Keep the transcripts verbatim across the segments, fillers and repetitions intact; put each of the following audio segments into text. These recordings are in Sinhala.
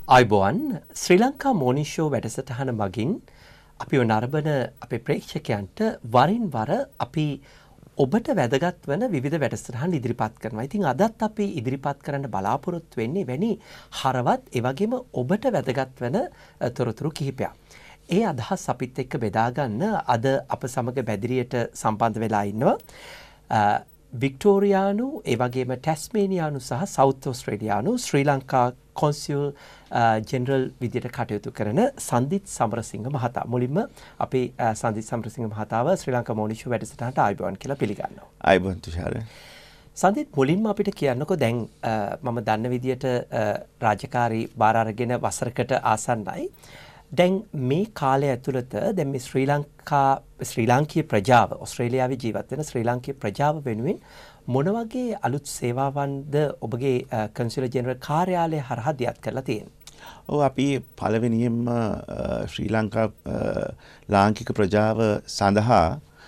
ආයුබෝවන් ශ්‍රී ලංකා Morning Show වැඩසටහන මගින් අපි නරඹන අපේ ප්‍රේක්ෂකයන්ට වරින් වර අපි ඔබට වැදගත් වන විවිධ වැඩසටහන් ඉදිරිපත් කරනවා. ඉතින් අදත් අපි ඉදිරිපත් කරන්න බලාපොරොත්තු වෙන්නේ වැනි හරවත් ඒ වගේම ඔබට වැදගත් වන තොරතුරු කිහිපයක්. ඒ අදහස් අපිත් එක්ක බෙදා ගන්න අද අප සමග බැදිරියට සම්බන්ධ වෙලා ඉන්නවා. වික්ටෝරියානු ඒ වගේම ටැස්මේනියානු සහ සවුත් ඔස්ට්‍රේලියානු ශ්‍රී ලංකා Consul ජෙනරල් විදියට කටයුතු කරන සන්දිත් සමරසිංහ මහතා. මුලින්ම අපි සන්දිත් සමරසිංහ මහතාව ශ්‍රී ලංකා Morning Show වැඩසටහනට ආයුබෝවන් කියලා පිළිගන්නවා. ආයුබෝවන් තුෂාර. සන්දිත් මුලින්ම අපිට කියන්නකෝ දැන් මම දන්න විදියට රාජකාරී බාර අරගෙන වසරකට ආසන්නයි. දැන් මේ කාලය ඇතුළත දැන් මේ ශ්‍රී ලංකා ශ්‍රී ලාංකීය ප්‍රජාව ඔස්ට්‍රේලියාවේ ජීවත් වෙන ශ්‍රී ලාංකීය ප්‍රජාව වෙනුවෙන් මොන වගේ අලුත් සේවාවන්ද ඔබගේ කන්සියුලර් ජෙනරල් කාර්යාලය හරහා දියත් කරලා තියෙන්නේ? ඔව් අපි පළවෙනියෙන්ම ශ්‍රී ලංකා ලාංකික ප්‍රජාව සඳහා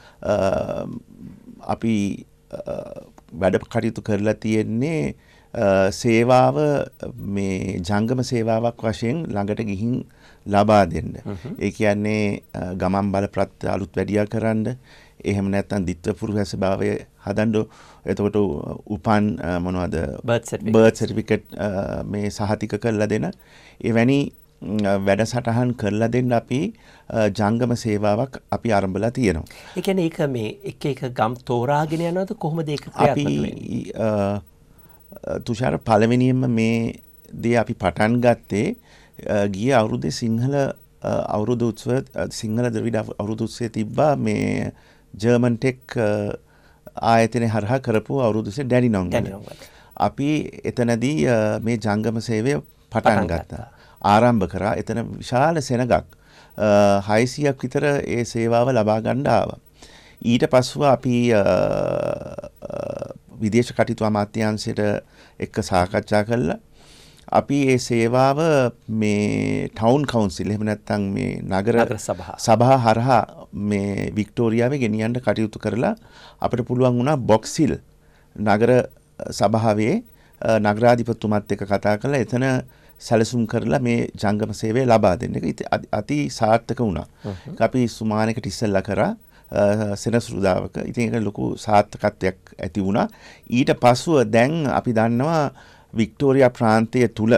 අපි වැඩ කටයුතු කරලා තියෙන්නේ සේවාව මේ ජංගම සේවාවක් වශයෙන් ළඟට ගිහින් ලබා දෙන්න. ඒ කියන්නේ ගමන් බල ප්‍රත්‍ය අලුත් වැඩියා කරන්න, එහෙම නැත්නම් ditth පුරුෂ භාවය හදන්න, එතකොට උපන් මොනවද බර්ත් සර්ටිෆිකේට් මේ සහතික කරලා දෙන එවැනි වැඩසටහන් කරලා දෙන්න අපි ජංගම සේවාවක් අපි ආරම්භලා තියෙනවා. ඒ කියන්නේ ඒක මේ එක එක ගම් තෝරාගෙන යනවද කොහොමද ඒක ක්‍රියාත්මක වෙන්නේ? අපි තුෂාර පළවෙනියෙන්ම මේ දේ අපි පටන් ගත්තේ ගිය අවුරුද්දේ සිංහල අවුරුදු උත්සව සිංහල ද්‍රවිඩ අවුරුදු උත්සවයේ තිබ්බා මේ ජර්මන් ටෙක් ආයතනය හරහා කරපු අවුරුදු උත්සවයේ ඩැනිනොන් වල. අපි එතනදී මේ ජංගම සේවය පටන් ගත්තා. ආරම්භ කරා. එතන විශාල සෙනගක් හයසියක් විතර ඒ සේවාව ලබා ගන්න ආවා. ඊට පස්සෙ අපි විදේශ කටයුතු අමාත්‍යාංශයට එක්ක සාකච්ඡා කළා. අපි මේ සේවාව මේ ටවුන් කවුන්සිල් එහෙම නැත්නම් මේ නගර සභා හරහා මේ වික්ටෝරියාවේ ගෙනියන්න කටයුතු කරලා අපිට පුළුවන් වුණා බොක්ස් හිල් නගර සභාවේ නගරාධිපතිතුමත් එක්ක කතා කරලා එතන සැලසුම් කරලා මේ ජංගම සේවය ලබා දෙන්න. ඒක අති සාර්ථක වුණා. ඒක අපි සුමානකට ඉස්සෙල්ලා කරා සෙනසුරුදාවක. ඉතින් ඒක ලොකු සාර්ථකත්වයක් ඇති වුණා. ඊට පස්සෙ දැන් අපි දන්නවා වික්ටෝරියා ප්‍රාන්තය තුල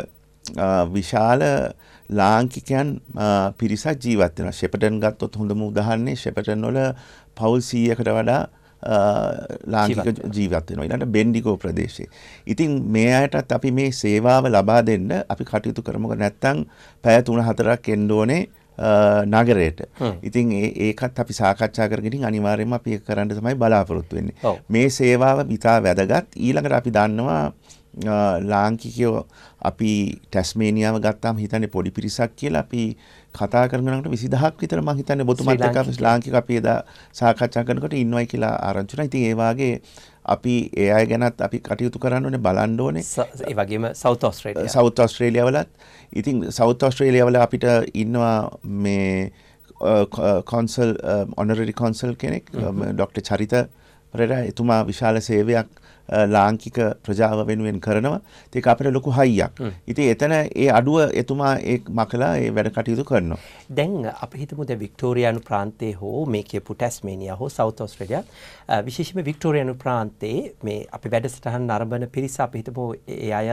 විශාල ලාංකිකයන් පිරිසක් ජීවත් වෙනවා. ෂෙපටන් ගත්තොත් හොඳම උදාහරණේ ෂෙපටන් වල පවුල් සීයකට වඩා ලාංකික ජීවත් වෙනවා. ඊළඟට බෙන්ඩිගෝ ප්‍රදේශයේ. ඉතින් මේ අයටත් අපි මේ සේවාව ලබා දෙන්න අපි කටයුතු කරමුක නැත්නම් පැය තුන හතරක් එන්න ඕනේ නගරයට. ඉතින් ඒකත් අපි සාකච්ඡා කරගෙන අනිවාර්යයෙන්ම අපි ඒක කරන්න තමයි බලාපොරොත්තු වෙන්නේ. මේ සේවාව ඉතා වැදගත්. ඊළඟට අපි දන්නවා ලාංකිකයෝ අපි ටැස්මේනියාව ගත්තාම හිතන්නේ පොඩි පිරිසක් කියලා. අපි කතා කරනකොට විසිදහක් විතර මම හිතන්නේ බොතුමත් එක්ක ලාංකික අපි එදා සාකච්ඡා කරනකොට ඉන්නවයි කියලා ආරංචි වුණා. ඉතින් ඒ වාගේ අපි ඒ අය ගැනත් අපි කටයුතු කරන්න ඕනේ, බලන්න ඕනේ. ඒ වගේම සවුත් ඔස්ට්‍රේලියා සවුත් ඔස්ට්‍රේලියා වලත් ඉතින් සවුත් ඔස්ට්‍රේලියා වල අපිට ඉන්නවා මේ Consul honorary consul කෙනෙක් ડોક્ટર චරිත පෙරේරා. එතුමා විශාල සේවයක් ලාංකික ප්‍රජාව වෙනුවෙන් කරනවා. ඒක අපිට ලොකු හයියක්. ඉතින් එතන ඒ අඩුව එතුමා ඒ මකලා ඒ වැඩ කටයුතු කරනවා. දැන් අපි හිතමු දැන් වික්ටෝරියානු ප්‍රාන්තයේ හෝ මේ කියපු ටැස්මේනියා හෝ සවුත් ඔස්ට්‍රේලියා විශේෂයෙන්ම වික්ටෝරියානු ප්‍රාන්තයේ මේ අපි වැඩසටහන් ආරම්භන පිරිස අපි හිතමු ඒ අය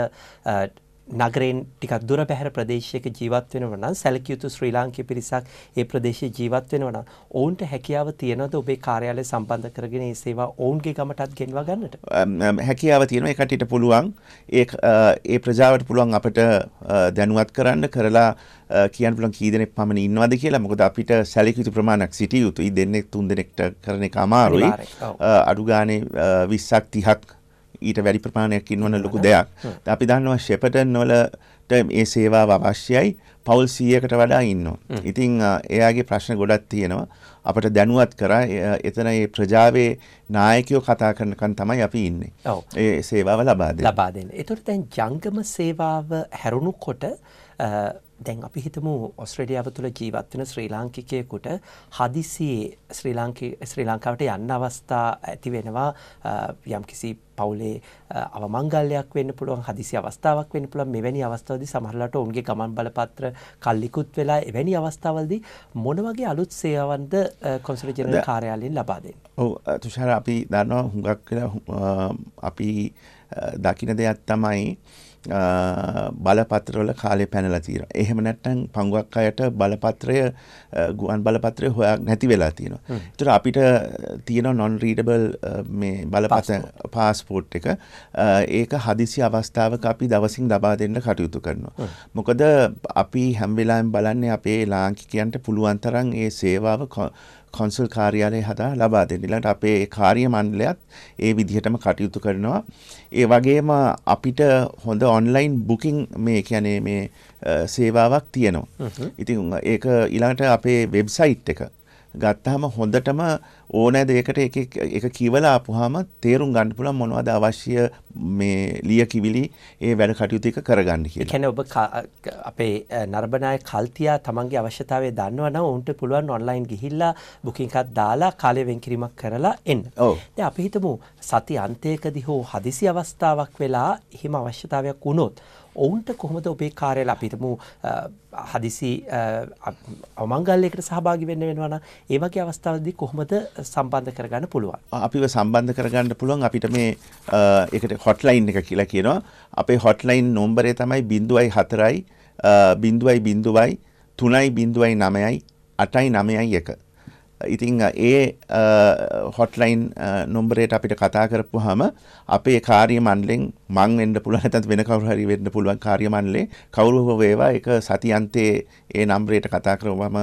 නගරෙන් ටිකක් දුර බැහැර ප්‍රදේශයක ජීවත් වෙනවා නම් සැලකිය යුතු ශ්‍රී ලාංකීය පිරිසක් ඒ ප්‍රදේශයේ ජීවත් වෙනවා නම් ඔවුන්ට හැකියාව තියෙනවද ඔබේ කාර්යාලය සම්බන්ධ කරගෙන මේ සේවා ඔවුන්ගේ ගමටත් ගෙන්වා ගන්නට? හැකියාව තියෙනවා. ඒ කට්ටියට පුළුවන් ඒ ඒ ප්‍රජාවට පුළුවන් අපිට දැනුවත් කරන්න කරලා කියන්න පුළුවන් කී දෙනෙක් පමණ ඉන්නවද කියලා. මොකද අපිට සැලකිය යුතු ප්‍රමාණයක් සිටිය යුතුයි. දෙන්නෙක් තුන් දෙනෙක්ට කරන එක අමාරුයි. අඩු ගානේ විස්සක් තිහක් ඊට වැඩි ප්‍රමාණයක් ඉන්නවන ලොකු දෙයක්. අපි දන්නවා ෂෙපටන් වලට මේ සේවාව අවශ්‍යයි. පවුල් සීයකට වඩා ඉන්නවා. ඉතින් එයාගේ ප්‍රශ්න ගොඩක් තියෙනවා. අපිට දැනුවත් කරා එතන මේ ප්‍රජාවේ නායකයෝ කතා කරනකන් තමයි අපි ඉන්නේ. ඒ සේවාව ලබා දෙන්න. ලබා දෙන්න. ඒතකොට දැන් ජංගම සේවාව හැරුණුකොට දැන් අපි හිතමු ඕස්ට්‍රේලියාව තුළ ජීවත් වෙන ශ්‍රී ලාංකිකයෙකුට හදිසියේ ශ්‍රී ලාංකික ශ්‍රී ලංකාවට යන්න අවස්ථා ඇති වෙනවා යම්කිසි පවුලේ අවමංගල්‍යයක් වෙන්න පුළුවන් හදිසි අවස්ථාවක් වෙන්න පුළුවන් මෙවැනි අවස්ථාවලදී සමහරවිට ඔවුන්ගේ ගමන් බලපත්‍ර කල්ලිකුත් වෙලා එවැනි අවස්ථාවලදී මොන වගේ අලුත් සේවාවන්ද කොන්සල් ජෙනරල් කාර්යාලයෙන් ලබා දෙන්නේ? ඔව් තුෂාර අපි දන්නවා හුඟක් වෙලා අපි දකින්න දෙයක් තමයි බලපත්‍රවල කාලය පැනලා තියෙනවා. එහෙම නැත්නම් පංගුවක් අයට බලපත්‍රය ගුවන් බලපත්‍රය හොයා නැති වෙලා තියෙනවා. ඒතර අපිට තියෙන non readable මේ බලපත්‍ර පාස්පෝර්ට් එක ඒක හදිසි අවස්ථාවක අපි දවසින් ලබා දෙන්න කටයුතු කරනවා. මොකද අපි හැම වෙලාවෙම බලන්නේ අපේ ලාංකිකයන්ට පුළුවන් තරම් ඒ සේවාව කොන්සල් කාර්යාලය හදා ලබා දෙන්න. ඊළඟට අපේ කාර්ය මණ්ඩලයත් ඒ විදිහටම කටයුතු කරනවා. ඒ වගේම අපිට හොඳ ඔන්ලයින් බුකින් මේ කියන්නේ මේ සේවාවක් තියෙනවා. ඉතින් ඒක ඊළඟට අපේ වෙබ්සයිට් එක ගත්තාම හොඳටම ඕනෑ දෙයකට එක එක කියවලා ආපුවාම තේරුම් ගන්න පුළුවන් මොනවද අවශ්‍ය මේ ලියකිවිලි ඒ වැඩ කටයුතු එක කරගන්න කියලා. ඒ කියන්නේ ඔබ අපේ නරඹනාය කල්තියා තමන්ගේ අවශ්‍යතාවය දන්නවනම් උන්ට පුළුවන් ඔන්ලයින් ගිහිල්ලා බුකින් එකක් දාලා කාලය වෙන් කිරීමක් කරලා එන්න. ඔව්. දැන් අපි හිතමු සති අන්තයකදී හෝ හදිසි අවස්ථාවක් වෙලා හිම අවශ්‍යතාවයක් වුණොත් ඔවුන්ට කොහොමද ඔබේ කාර්යාලය අපි හිතමු හදිසි අවමංගල්‍යයකට සහභාගී වෙන්න වෙනවා නම් ඒ වගේ අවස්ථාවලදී කොහොමද සම්බන්ධ කරගන්න පුළුවන්? අපිව සම්බන්ධ කරගන්න පුළුවන් අපිට මේ ඒකට හොට්ලයින් එක කියලා කියනවා. අපේ හොට්ලයින් නම්බරේ තමයි බිංදුවයි හතරයි බිංදුවයි බිංදුවයි තුනයි බිංදුවයි නවයයි අටයි නවයයි එක. ඉතින් ඒ හොට්ලයින් නම්බරේට අපිට කතා කරපුවාම අපේ කාර්ය මණ්ඩලෙන් මං වෙන්න පුළුවන් නැත්නම් වෙන කවුරු හරි වෙන්න පුළුවන් කාර්ය මණ්ඩලේ කවුරු හෝ වේවා ඒක සතියන්තේ ඒ නම්බරේට කතා කරවම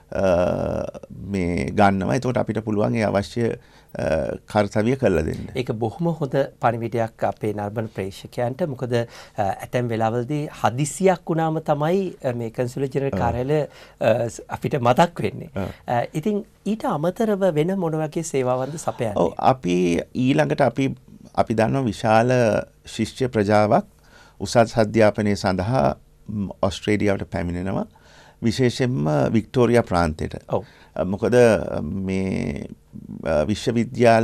මේ ගන්නවා. එතකොට අපිට පුළුවන් ඒ අවශ්‍ය කාර්යය කරලා දෙන්න. ඒක බොහොම හොඳ පණිවිඩයක් අපේ නර්බන් ප්‍රේක්ෂකයන්ට. මොකද ඇතැම් වෙලාවලදී හදිසියක් වුණාම තමයි මේ කන්සුල් ජෙනරල් කාර්යාලය අපිට මතක් වෙන්නේ. ඉතින් ඊට අමතරව වෙන මොන වගේ සේවාවන්ද සපයන්නේ? ඔව් අපි ඊළඟට අපි අපි දන්නවා විශාල ශිෂ්‍ය ප්‍රජාවක් උසස් අධ්‍යාපනය සඳහා ඕස්ට්‍රේලියාවට පැමිණෙනවා. විශේෂයෙන්ම වික්ටෝරියා ප්‍රාන්තයට. ඔව්. මොකද මේ විශ්වවිද්‍යාල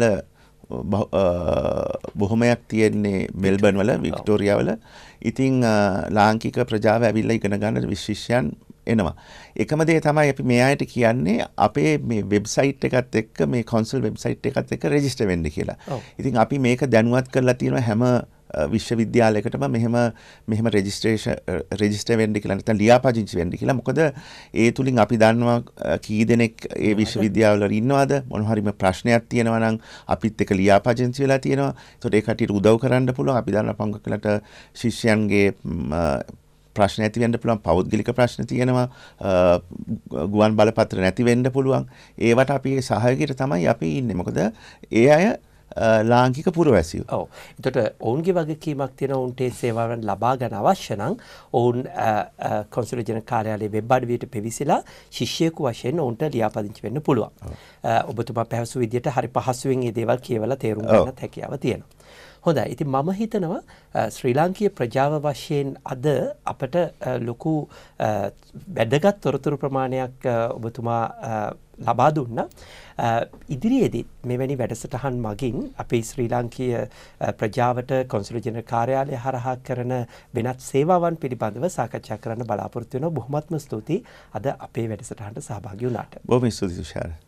බොහොමයක් තියෙන්නේ මෙල්බර්න් වල වික්ටෝරියා වල. ඉතින් ලාංකික ප්‍රජාව ඇවිල්ලා ඉගෙන ගන්න විශේෂයන් එනවා. එකම දේ තමයි අපි මේ අයට කියන්නේ අපේ මේ වෙබ්සයිට් එකත් එක්ක මේ කොන්සල් වෙබ්සයිට් එකත් එක්ක රෙජිස්ටර් වෙන්න කියලා. ඉතින් අපි මේක දැනුවත් කරලා තියෙනවා හැම විශ්වවිද්‍යාලයකටම මෙහෙම මෙහෙම රෙජිස්ට්‍රේෂන් රෙජිස්ටර් වෙන්න කියලා නැත්නම් ලියාපදිංචි වෙන්න කියලා. මොකද ඒ තුලින් අපි දන්නවා කී දෙනෙක් ඒ විශ්වවිද්‍යාවල ඉන්නවද මොන හරිම ප්‍රශ්නයක් තියෙනවා නම් අපිත් එක්ක ලියාපදිංචි වෙලා තියෙනවා. ඒකට ඒ කටියට උදව් කරන්න පුළුවන්. අපි දන්නවා පංගකලට ශිෂ්‍යයන්ගේ ප්‍රශ්න ඇති වෙන්න පුළුවන්, පෞද්ගලික ප්‍රශ්න තියෙනවා, ගුවන් බලපත්‍ර නැති වෙන්න පුළුවන්. ඒවට අපි සහයෝගයට තමයි අපි ඉන්නේ. මොකද ඒ අය ලාංකික පුරවැසියෝ. ඔව්. එතකොට ඔවුන්ගේ වගකීමක් තියෙනවා උන්ට ඒ සේවාවන් ලබා ගන්න අවශ්‍ය නම් ඔවුන් කොන්සල් ජෙනරල් කාර්යාලයේ වෙබ් අඩවියට පිවිසලා ශිෂ්‍යයෙකු වශයෙන් ඔවුන්ට ලියාපදිංචි වෙන්න පුළුවන්. ඔබතුමා පැවසු විදිහට හරි පහසුවෙන් මේ දේවල් කියවලා තේරුම් ගන්නත් හැකියාව තියෙනවා. හොඳයි. ඉතින් මම හිතනවා ශ්‍රී ලාංකීය ප්‍රජාව වශයෙන් අද අපට ලොකු වැදගත් තොරතුරු ප්‍රමාණයක් ඔබතුමා ලබා දුන්නා. ඉදිරියේදී මෙවැනි වැඩසටහන් මගින් අපේ ශ්‍රී ලාංකීය ප්‍රජාවට කොන්සල් ජෙනරල් කාර්යාලය හරහා කරන වෙනත් සේවාවන් පිළිබඳව සාකච්ඡා කරන්න බලාපොරොත්තු වෙනවා. බොහොමත්ම ස්තුතියි අද අපේ වැඩසටහනට සහභාගී වුණාට. බොහොම ස්තුතියි තුෂාර.